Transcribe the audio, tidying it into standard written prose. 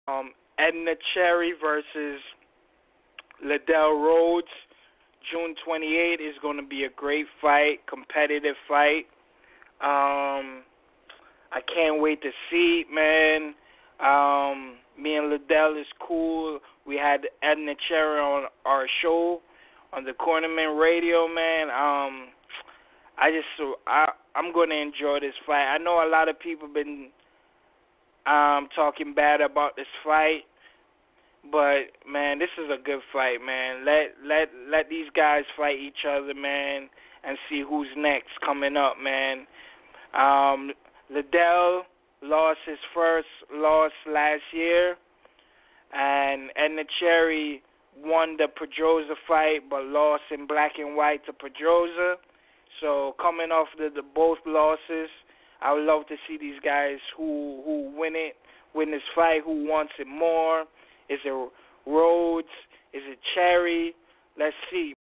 Edna Cherry versus Liddell Rhodes. June 28th is going to be a great fight, competitive fight. Um, I can't wait to see it, man. Me and Liddell is cool. We had Edna Cherry on our show on the Cornerman Radio, man. I just I'm gonna enjoy this fight. I know a lot of people been talking bad about this fight, but man, this is a good fight, man. Let these guys fight each other, man, and see who's next coming up, man. Um, Liddell lost his first loss last year, and Edna Cherry won the Pedroza fight, but lost in black and white to Pedroza. So coming off the both losses, I would love to see these guys who win this fight, who wants it more. Is it Rhodes? Is it Cherry? Let's see.